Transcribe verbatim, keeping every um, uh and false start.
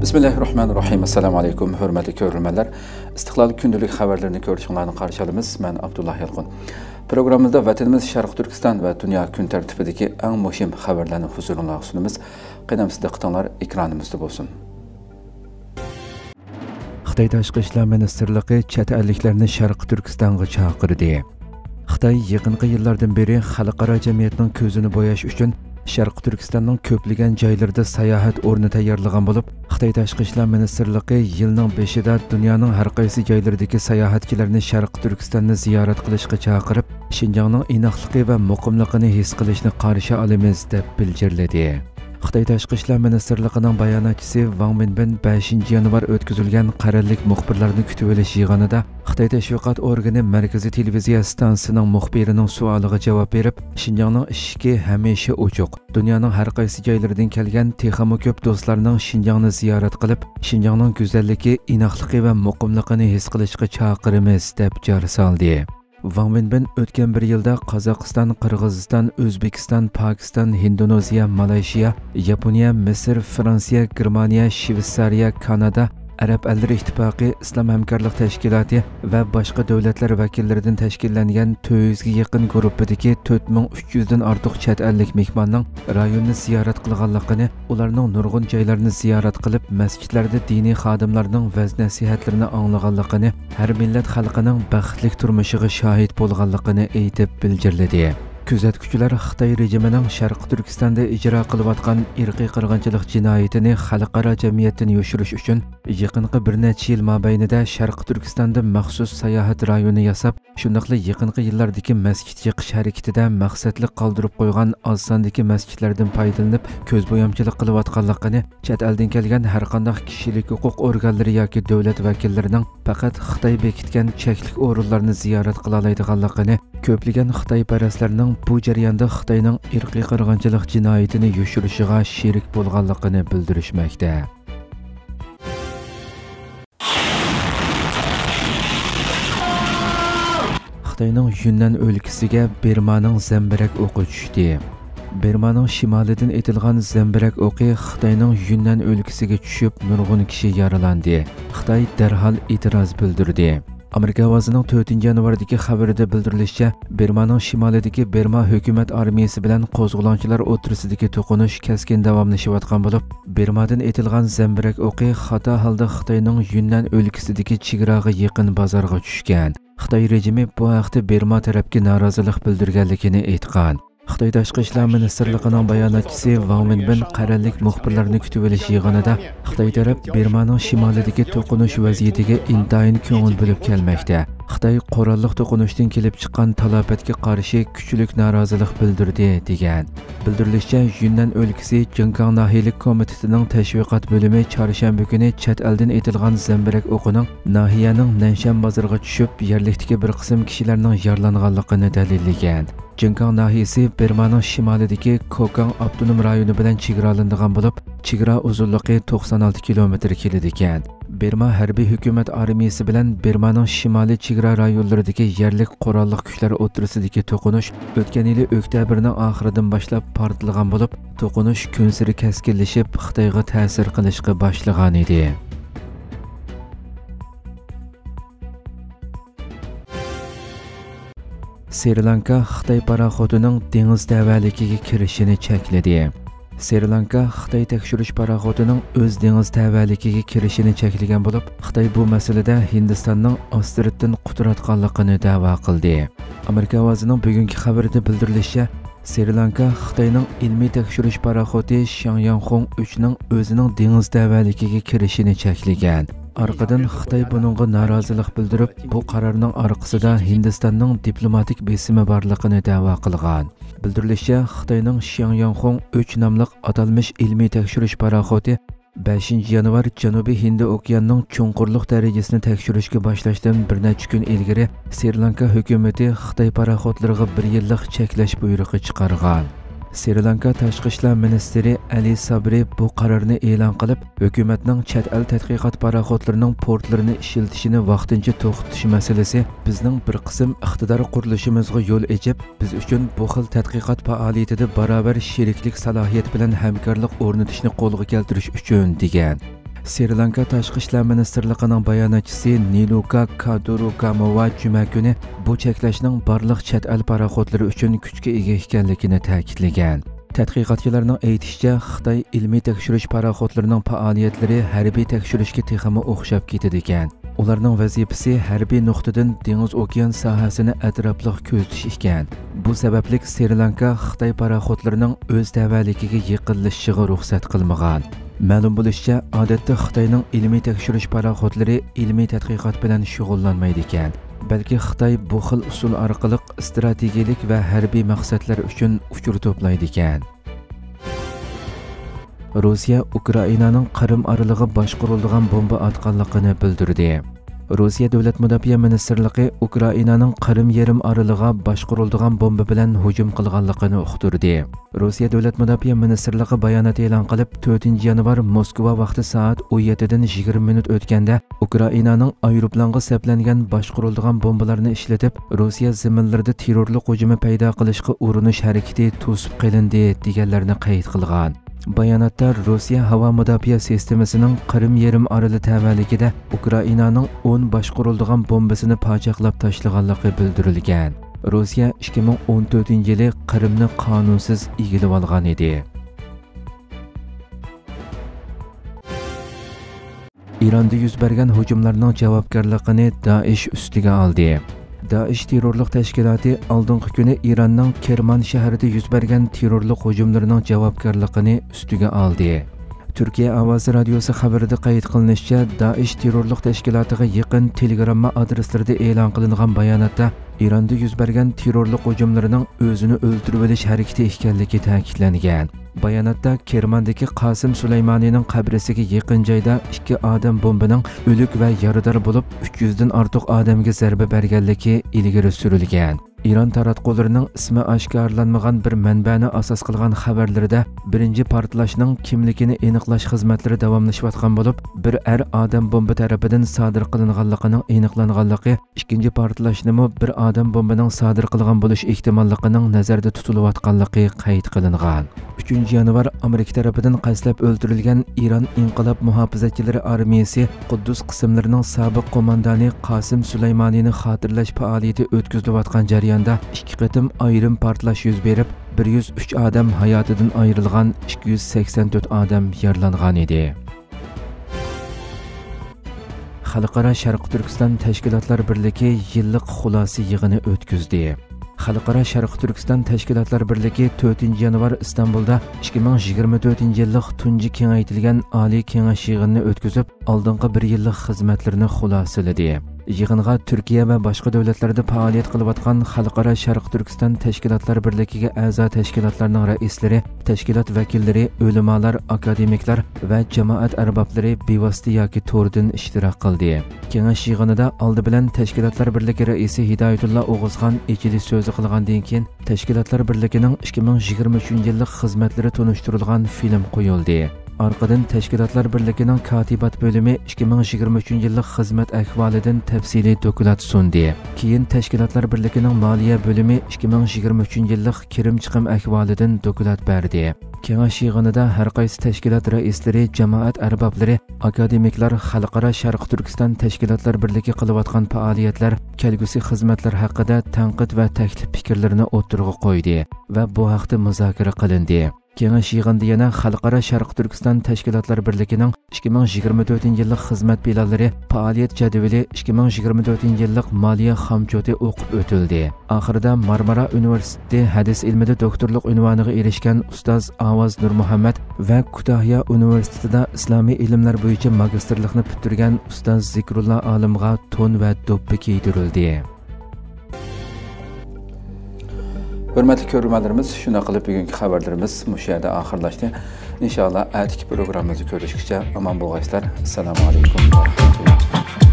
Bismillahirrahmanirrahim. Assalamu alaykum, hörmətli görürmənlər. İstiqlal gündəlik xəbərlərini görüşünlərini qarşılamız. Mən Abdullah Yalqın. Proqramımızda vətənimiz Şərq Türkistan və dünya gün tərtibidəki ən mühim xəbərlərini huzuruna sunumuz. Qənəmsizdə qıtanlar ekranımızda olsun. Xitay Tashqi ishlar ministerligi chet elliklarni Şərq Türkistanğa chaqirdi. Xitay yaqinqi yillardan beri xalqaro jamiyatning ko'zini bo'yash uchun Şərq Türkistanның köplügən joylarida sayohat o'rni tayyorlagan bo'lib, Xitoy Tashqi ishlar ministerligi yilning beshida dunyoning har qaysi joylaridagi sayohatchilarni Şərq Türkistanni ziyorat qilishga chaqirib, Şinjanning inoqligi va muqimligini his qilishni qarshi olamiz deb bildirdi. Xitoy Tashqi ishlar ministerligining bayonotchisi Wang Wenbin beshinchi yanvar o'tkazilgan qarorlik muxbirlarni kutib olish yig'inida Xitoy tashviqot organi Markaziy televiziya stansiyasining muxbirining savoliga javob berib, Şinjanning eshigi hamisha ochiq. Dunyoning har qaysi joylaridan kelgan texmo ko'p do'stlarning Şinjanni ziyorat qilib, Şinjanning go'zalligi, inoqligi va muqimligini his qilishga chaqiramiz deb jar soldi. Wang Wenbin o'tgan bir yilda Qozog'iston, Qirg'iziston, O'zbekiston, Pokiston, Indoneziya, Malayziya, Yaponiya, Misr, Fransiya, Germaniya, Shveysariya, Kanada, Arab Elleri İttifaqı, İslam Hamkorlik Tashkiloti va boshqa davlatlar vakillaridan tashkillangan to'rt yuzga yaqin guruhdagi to'rt ming uch yuzdan ortiq chet ellik mehmonning rayonni ziyorat qilganligini, ularning nurg'un joylarini ziyorat qilib, masjidlarda diniy xodimlarning vaz-nasihatlarini anglaganligini, har millat xalqining baxtli turmushiga shohid bo'lganligini aytib bildirdi. Kuzatuvchilar Xitoy rejimining Sharq Turkistonda ijro qilayotgan irqiy qirg'inchilik jinoyatini xalqaro jamiyatdan yoshirish uchun yaqinqi bir necha yil mobaynida Sharq Turkistonda maxsus sayohat rayoni yasab, shundaqla yaqinqi yillardagi masjid yiqish harakatida maqsadli qoldirib qo'ygan oz sondagi masjidlardan foydalanib ko'zbo'yamchilik qilayotganligini, chet eldan kelgan har qanday kishilik huquq organlari yoki davlat vakillarining faqat Xitoy bekitgan cheklik o'rinlarini ziyorat qila oladiganligini, ko'plagan Xitoyparastlarning bu jarayonda Xitoyning irqiy qirg'inchilik jinoyatini yoshirishiga sherik bo'lganligini bildirishmoqda. Xitoyning Yunnan o'lkasiga Birmaning zambarak o'qi tushdi. Birmaning shimolidan etilgan zambarak o'qi Xitoyning Yunnan o'lkasiga tushib, nurg'un kishi yaralandi. Xitoy darhol e'tiroz bildirdi. Amerika ovozining to'rtinchi yanvardagi xabarida bildirilishicha, Birmaning shimolidagi Birma hukumat armiyasi bilan qo'zg'olonchilar o'rtasidagi to'qinish keskin davomlashayotgan bo'lib, Birmadan etilgan zambarak o'qi xato holda Xitoyning Yunnan o'lkasidagi chegaraga yaqin bozorga tushgan. Xitoy rejimi bu haqda Birma tarafga norozilik bildirganligini aytgan. Xitoy Tashqi ishlar ministerligining bayonotchisi Wang Wenbin qarorlik muxbirlarni kutib olish yig'inida Xitoy taraf Birmaning shimolidagi to'qinish vaziyatiga intayin ko'ngil bo'lib kelmoqda. Xitoy qurolli to'qinishdan kelib chiqqan talofatga qarshi kuchli norozilik bildirdi degan. Bildirilishicha, Yunnan o'lkasi Jinkang nahiyalik komitetining tashviqot bo'limi chorshanba kuni chet eldan etilgan zambarak o'qining nahiyaning Nanshan bozoriga tushib, yerlikdagi bir qism kishilarning yaralanganligini dalillagan. Jinkang nahiyasi Birmaning shimolidagi Kokang avtonom rayoni bilan chegaralanadigan bo'lib, chegara uzunligi to'qson olti kilometr keladi ekan. Birma harbiy hukumat armiyasi bilan Birmaning shimoliy chegara rayonlaridagi yerlik qurolli kuchlar o'rtasidagi to'qinish o'tgan yil oktyabrning oxiridan boshlab portlagan bo'lib, to'qinish kun sari keskinlashib, Xitoyga ta'sir qilishga boshlagan edi. Sri Lanka Xitoy paraxodining dengiz tavalligiga kirishini chekladi. Sri Lanka Xitoy tekshirish paraxodining o'z dengiz tavalligiga kirishini cheklagan bo'lib, Xitoy bu masalada Hindistonning asteroiddan qutratganligini da'vo qildi. Amerika ovozining bugungi xabarida bildirilishicha, Sri Lanka Xitoyning ilmiy tekshirish paraxodi Shangyangxong uch ning o'zining dengiz tavalligiga kirishini cheklagan. Arqadan Xitoy buningga norozilik bildirib, bu qarorning orqasida Hindistonning diplomatik besimi borligini da'vo qilgan. Bildirilishicha, Xitoyning Shangyangxong uch nomli atalmish ilmiy tekshirish paraxodi beshinchi yanvar Janubiy Hind okeanining chunqurlik darajasini tekshirishga boshlashdan bir necha kun ilgari Sri Lanka hukumati Xitoy paraxodlariga bir yillik cheklash buyrug'i chiqargan. Sri Lanka Tashqi ishlar ministri Ali Sabri bu qarorni e'lon qilib, hukumatning chet el tadqiqot paraxodlarining portlarini ishlatishini vaqtincha to'xtatish masalasi bizning bir qism iqtidor qurilishimizga yo'l ochib, biz uchun bu xil tadqiqot faoliyatida barobar sheriklik salohiyat bilan hamkorlik o'rnatishni qo'lga keltirish uchun degan. Sri Lanka Tashqi ishlar ministrligining bayonotchisi Niluka Kadurukamova juma kuni bu cheklashning barliq chet el paraxodlari uchun kuchga ega ekanligini ta'kidlagan. Tadqiqotchilarning aytishicha, Xitoy ilmiy tekshirish paraxodlarining faoliyatlari harbiy tekshirishga texmi o'xshab ketadi ekan. Ularning vazifasi harbiy nuqtadan dengiz okean sohasini atrofliq kuzatish ekan. Bu sababli Sri Lanka Xitoy paraxodlarining o'z tavalligiga yaqinlashishiga ruxsat qilmagan. Ma'lum bo'lishicha, odatda Xitoyning ilmiy tekshirish paraxodlari ilmiy tadqiqot bilan shug'ullanmaydi ekan. Balki Xitoy bu xil usul orqali strategik va harbiy maqsadlar uchun uchur to'playdi ekan. Rossiya Ukrainaning Qrim oralig'i boshqariladigan bomba otganligini bildirdi. Rossiya Davlat Mudofaa Ministrligi Ukrainaning Qrim yarim oralig'iga boshqariladigan bomba bilan hujum qilganligini uqtirdi. Rossiya Davlat Mudofaa Ministrligi bayonot e'lon qilib, to'rtinchi yanvar Moskva vaqti soat o'n yetti dan yigirma minut o'tganda Ukrainaning aeroplanga saplangan boshqariladigan bombalarni ishlatib, Rossiya zaminlarida terrorlik hujumi paydo qilishga urinish harakati to'sib qilindi deganlarni qayd qilgan. Bayonotda Rossiya havo mudofaa sistemasining Qrim yarim oroli tavalligida Ukrainaning o'n boshqariladigan bombasini pachaqlab tashlaganligi bildirilgan. Rossiya ikki ming o'n to'rtinchi yili Qrimni qonunsiz egallab olgan edi. Ironda yuz bergan hujumlarning javobgarligini Daesh ustiga oldi. Daesh terrorlik tashkiloti oldingi kuni Iranning Kerman shahrida yuz bergan terrorlik hujumlarining javobgarligini ustiga oldi. Turkiya ovozi radiosi xabarida qayd qilinishicha, Daesh terrorlik tashkilotiga yaqin Telegramma adreslarida e'lon qilingan bayonotda Ironda yuz bergan terrorlik hujumlarining o'zini o'ldirib olish harakati ekanligi ta'kidlangan. Bayonotda Kermandagi Qosim Sulaymonining qabrisiga yaqin joyda ikki odam bombaning o'lik va yarador bo'lib uch yuz dan ortiq odamga zarba berganligi ilgari surilgan. Iron taratqullarining ismi oshkorlanmagan bir manbani asos qilgan xabarlarida birinchi portlashning kimligini aniqlash xizmatlari davomlashayotgan bo'lib, bir er odam bomba tarafidan sodir qilinganligining aniqlanganligi, ikkinchi portlashnimi bir odam bombaning sodir qilgan bo'lish ehtimolligining nazarda tutilayotganligi qayd qilingan. uchinchi yanvar Amerika tarafidan qasdlab o'ldirilgan Iron inqilob muhofazachilari armiyasi Quddus qismlarining sobiq qo'mondoni Qosim Sulaymoniyni xotirlash faoliyati o'tkazilayotgan jarayonda ikki qatim ayrim portlash yuz berib, bir yuz uch odam hayotidan ayrilgan, ikki yuz sakson to'rt odam yaralangan edi. Xalqaro Sharq Turkiston Tashkilotlar birligi yillik xulosa yig'ini o'tkazdi. Xalqaro Sharq Turkiston Tashkilotlar birligi to'rtinchi yanvar Istanbulda ikki ming yigirma to'rtinchi yillik tunji kengaytirilgan oliy kengash yig'inini o'tkazib, oldingi bir yillik xizmatlarini xulosaladi. Yig'inga Turkiya va boshqa davlatlarda faoliyat qilayotgan Xalqaro Sharq Turkiston Tashkilotlar birligiga a'zo tashkilotlarning raislari, tashkilot vakillari, ulamolar, akademiklar va jamoat arboblari bevosita yoki to'rdan ishtirok qildi. Kengash yig'inida oldi bilan tashkilotlar birligi raisi Hidoyatullo O'g'izxon ijilish so'zi qilgandan keyin tashkilotlar birligining ikki ming yigirma uchinchi yillik xizmatlari tunishtirilgan film qo'yildi. Arqadan tashkilotlar birligining katibat bo'limi ikki ming yigirma uchinchi yillik xizmat ahvolidan tafsiliy dokument sundi. Keyin tashkilotlar birligining moliya bo'limi ikki ming yigirma uchinchi yillik kirim chiqim ahvolidan dokument berdi. Kengash yig'inida har qaysi tashkilot raislari, jamoat arboblari, akademiklar Xalqaro Sharq Turkiston Tashkilotlar birligi qilayotgan faoliyatlar, kelgusi xizmatlar haqida tanqid va taklif fikrlarini o'tirg'a qo'ydi va bu haqda muzokara qilindi. Kengash yig'inida yana Xalqaro Sharq Turkiston Tashkilotlar birligining ikki ming yigirma to'rtinchi yillik xizmat planlari, faoliyat jadvali, ikki ming yigirma to'rtinchi yillik moliya xomchoti o'qib o'tildi. Oxirida Marmara universiteti hadis ilmida doktorlik unvoniga erishgan ustoz Ovoz Nurmuhammad va Kutahya universitetida islomiy ilmlar bo'yicha magistrlikni bitirgan ustoz Zikrullo olimga to'n va do'ppi kiydirildi. Hürmetli görürmenlerimiz, şuna qilib bugungi xabarlarimiz mush yerda oxirlashdi. Inshaalloh atiki programmamizni ko'rishguncha omon bo'linglar. Assalomu alaykum va rahmatulloh.